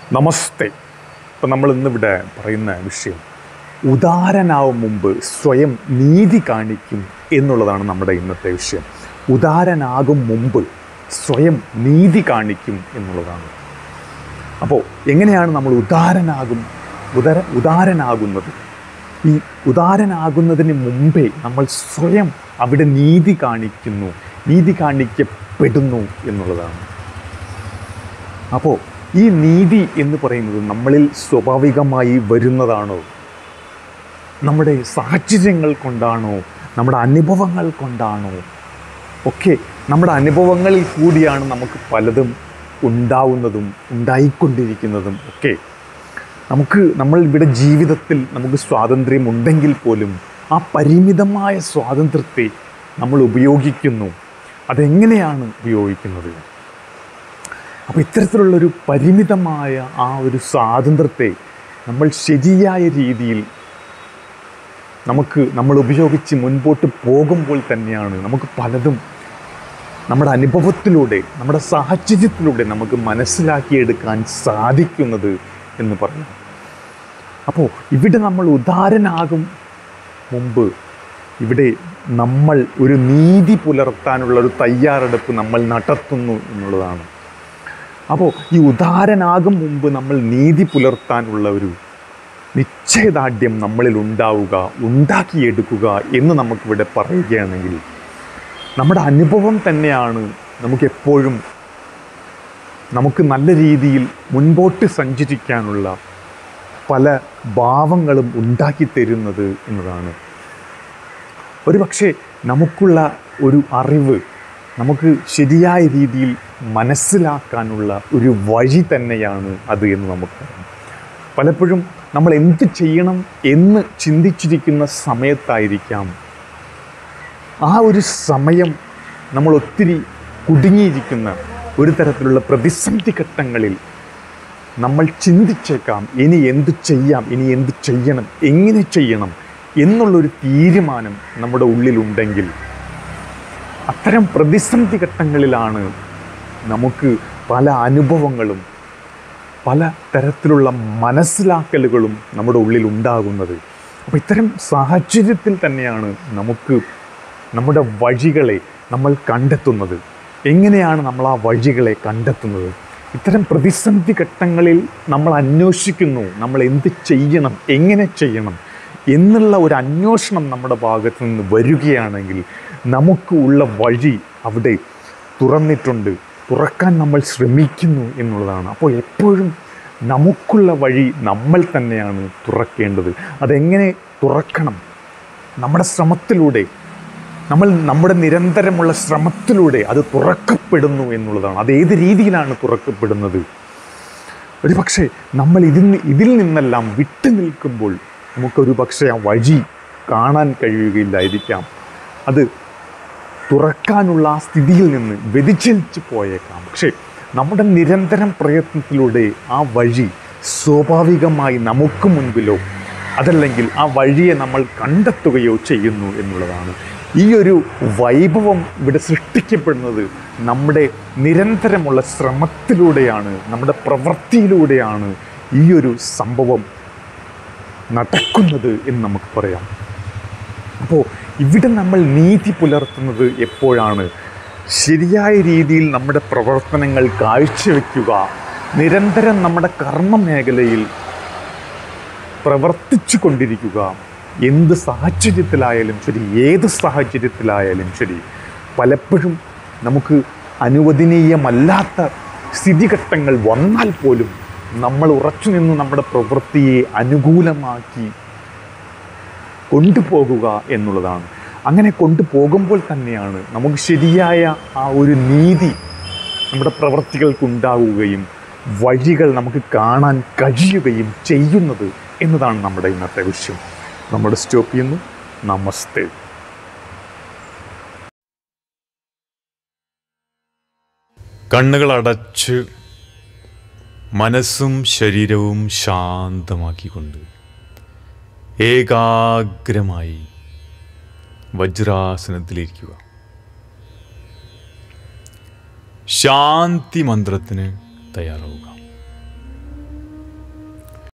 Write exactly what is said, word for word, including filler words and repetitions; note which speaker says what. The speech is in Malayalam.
Speaker 1: നമസ്തേ. ഇപ്പം നമ്മൾ ഇന്നിവിടെ പറയുന്ന വിഷയം ഉദാരനാവും മുമ്പ് സ്വയം നീതി കാണിക്കും എന്നുള്ളതാണ് നമ്മുടെ ഇന്നത്തെ വിഷയം. ഉദാരനാകും മുമ്പ് സ്വയം നീതി കാണിക്കും എന്നുള്ളതാണ്. അപ്പോൾ എങ്ങനെയാണ് നമ്മൾ ഉദാരനാകും ഉദാര ഉദാരനാകുന്നത്? ഈ ഉദാരനാകുന്നതിന് മുമ്പേ നമ്മൾ സ്വയം അവിടെ നീതി കാണിക്കുന്നു, നീതി കാണിക്കപ്പെടുന്നു എന്നുള്ളതാണ്. അപ്പോൾ ഈ നീതി എന്ന് പറയുന്നത് നമ്മളിൽ സ്വാഭാവികമായി വരുന്നതാണോ, നമ്മുടെ സാഹചര്യങ്ങൾ കൊണ്ടാണോ, നമ്മുടെ അനുഭവങ്ങൾ കൊണ്ടാണോ? ഒക്കെ നമ്മുടെ അനുഭവങ്ങളിൽ കൂടിയാണ് നമുക്ക് പലതും ഉണ്ടാവുന്നതും ഉണ്ടായിക്കൊണ്ടിരിക്കുന്നതും ഒക്കെ. നമുക്ക് നമ്മൾ ഇവിടെ ജീവിതത്തിൽ നമുക്ക് സ്വാതന്ത്ര്യമുണ്ടെങ്കിൽ പോലും ആ പരിമിതമായ സ്വാതന്ത്ര്യത്തെ നമ്മൾ ഉപയോഗിക്കുന്നു. അതെങ്ങനെയാണ് ഉപയോഗിക്കുന്നത്? അപ്പോൾ ഇത്തരത്തിലുള്ളൊരു പരിമിതമായ ആ ഒരു സ്വാതന്ത്ര്യത്തെ നമ്മൾ ശരിയായ രീതിയിൽ നമുക്ക് നമ്മൾ ഉപയോഗിച്ച് മുൻപോട്ട് പോകുമ്പോൾ തന്നെയാണ് നമുക്ക് പലതും നമ്മുടെ അനുഭവത്തിലൂടെ, നമ്മുടെ സാഹചര്യത്തിലൂടെ നമുക്ക് മനസ്സിലാക്കിയെടുക്കാൻ സാധിക്കുന്നത് എന്ന് പറയാം. അപ്പോൾ ഇവിടെ നമ്മൾ ഉദാരനാകും മുമ്പ് ഇവിടെ നമ്മൾ ഒരു നീതി പുലർത്താനുള്ള ഒരു തയ്യാറെടുപ്പ് നമ്മൾ നടത്തുന്നു എന്നുള്ളതാണ്. അപ്പോൾ ഈ ഉദാരനാകും മുമ്പ് നമ്മൾ നീതി പുലർത്താനുള്ള ഒരു നിശ്ചയദാർഢ്യം നമ്മളിൽ ഉണ്ടാവുക, ഉണ്ടാക്കിയെടുക്കുക എന്ന് നമുക്കിവിടെ പറയുകയാണെങ്കിൽ നമ്മുടെ അനുഭവം തന്നെയാണ് നമുക്കെപ്പോഴും നമുക്ക് നല്ല രീതിയിൽ മുൻപോട്ട് സഞ്ചരിക്കാനുള്ള പല ഭാവങ്ങളും ഉണ്ടാക്കി തരുന്നത് എന്നതാണ്. ഒരു പക്ഷേ നമുക്കുള്ള ഒരു അറിവ് നമുക്ക് ശരിയായ രീതിയിൽ മനസ്സിലാക്കാനുള്ള ഒരു വഴി തന്നെയാണ് അത് എന്ന് നമുക്ക് പറയാം. പലപ്പോഴും നമ്മൾ എന്ത് ചെയ്യണം എന്ന് ചിന്തിച്ചിരിക്കുന്ന സമയത്തായിരിക്കാം ആ ഒരു സമയം നമ്മൾ ഒത്തിരി കുടുങ്ങിയിരിക്കുന്ന ഒരു തരത്തിലുള്ള പ്രതിസന്ധി ഘട്ടങ്ങളിൽ നമ്മൾ ചിന്തിച്ചേക്കാം, ഇനി എന്ത് ചെയ്യാം, ഇനി എന്ത് ചെയ്യണം, എങ്ങനെ ചെയ്യണം എന്നുള്ളൊരു തീരുമാനം നമ്മുടെ ഉള്ളിലുണ്ടെങ്കിൽ അത്തരം പ്രതിസന്ധി ഘട്ടങ്ങളിലാണ് നമുക്ക് പല അനുഭവങ്ങളും പല തരത്തിലുള്ള മനസ്സിലാക്കലുകളും നമ്മുടെ ഉള്ളിൽ ഉണ്ടാകുന്നത്. അപ്പോൾ ഇത്തരം സാഹചര്യത്തിൽ തന്നെയാണ് നമുക്ക് നമ്മുടെ വഴികളെ നമ്മൾ കണ്ടെത്തുന്നത്. എങ്ങനെയാണ് നമ്മൾ ആ വഴികളെ കണ്ടെത്തുന്നത്? ഇത്തരം പ്രതിസന്ധി ഘട്ടങ്ങളിൽ നമ്മൾ അന്വേഷിക്കുന്നു, നമ്മൾ എന്ത് ചെയ്യണം, എങ്ങനെ ചെയ്യണം എന്നുള്ള ഒരു അന്വേഷണം നമ്മുടെ ഭാഗത്തു നിന്ന് വരികയാണെങ്കിൽ നമുക്ക് ഉള്ള വഴി അവിടെ തുറന്നിട്ടുണ്ട്, തുറക്കാൻ നമ്മൾ ശ്രമിക്കുന്നു എന്നുള്ളതാണ്. അപ്പോൾ എപ്പോഴും നമുക്കുള്ള വഴി നമ്മൾ തന്നെയാണ് തുറക്കേണ്ടത്. അതെങ്ങനെ തുറക്കണം? നമ്മുടെ ശ്രമത്തിലൂടെ, നമ്മൾ നമ്മുടെ നിരന്തരമുള്ള ശ്രമത്തിലൂടെ അത് തുറക്കപ്പെടുന്നു എന്നുള്ളതാണ്. അത് ഏത് രീതിയിലാണ് തുറക്കപ്പെടുന്നത്? ഒരു പക്ഷേ നമ്മൾ ഇതിൽ ഇതിൽ നിന്നെല്ലാം വിട്ടു നിൽക്കുമ്പോൾ നമുക്കൊരു പക്ഷേ ആ വഴി കാണാൻ കഴിയുകയില്ലായിരിക്കാം. അത് തുറക്കാനുള്ള ആ സ്ഥിതിയിൽ നിന്ന് വ്യതിചലിച്ച് പോയേക്കാം. പക്ഷേ നമ്മുടെ നിരന്തരം പ്രയത്നത്തിലൂടെ ആ വഴി സ്വാഭാവികമായി നമുക്ക് മുൻപിലോ അതല്ലെങ്കിൽ ആ വഴിയെ നമ്മൾ കണ്ടെത്തുകയോ ചെയ്യുന്നു എന്നുള്ളതാണ്. ഈ ഒരു വൈഭവം ഇവിടെ സൃഷ്ടിക്കപ്പെടുന്നത് നമ്മുടെ നിരന്തരമുള്ള ശ്രമത്തിലൂടെയാണ്, നമ്മുടെ പ്രവൃത്തിയിലൂടെയാണ് ഈ ഒരു സംഭവം നടക്കുന്നത് എന്ന് നമുക്ക് പറയാം. അപ്പോൾ ഇവിടെ നമ്മൾ നീതി പുലർത്തുന്നത് എപ്പോഴാണ്? ശരിയായ രീതിയിൽ നമ്മുടെ പ്രവർത്തനങ്ങൾ കാഴ്ചവെക്കുക, നിരന്തരം നമ്മുടെ കർമ്മ മേഖലയിൽ പ്രവർത്തിച്ചു കൊണ്ടിരിക്കുക. എന്ത് സാഹചര്യത്തിലായാലും ശരി, ഏത് സാഹചര്യത്തിലായാലും ശരി, പലപ്പോഴും നമുക്ക് അനുവദനീയമല്ലാത്ത സ്ഥിതിഘട്ടങ്ങൾ വന്നാൽ പോലും നമ്മൾ ഉറച്ചു നിന്ന് നമ്മുടെ പ്രവൃത്തിയെ അനുകൂലമാക്കി കൊണ്ടുപോകുക എന്നുള്ളതാണ്. അങ്ങനെ കൊണ്ടുപോകുമ്പോൾ തന്നെയാണ് നമുക്ക് ശരിയായ ആ ഒരു നീതി നമ്മുടെ പ്രവൃത്തികൾക്കുണ്ടാവുകയും വഴികൾ നമുക്ക് കാണാൻ കഴിയുകയും ചെയ്യുന്നത് എന്നതാണ് നമ്മുടെ ഇന്നത്തെ വിഷയം. നമ്മുടെ സ്റ്റോപ്പ് ചെയ്യുന്നു. നമസ്തേ.
Speaker 2: കണ്ണുകൾ അടച്ച് മനസ്സും ശരീരവും ശാന്തമാക്കിക്കൊണ്ട് ഏകാഗ്രമായി വജ്രാസനത്തിലിരിക്കുക. ശാന്തി മന്ത്രത്തിന് തയ്യാറാവുക.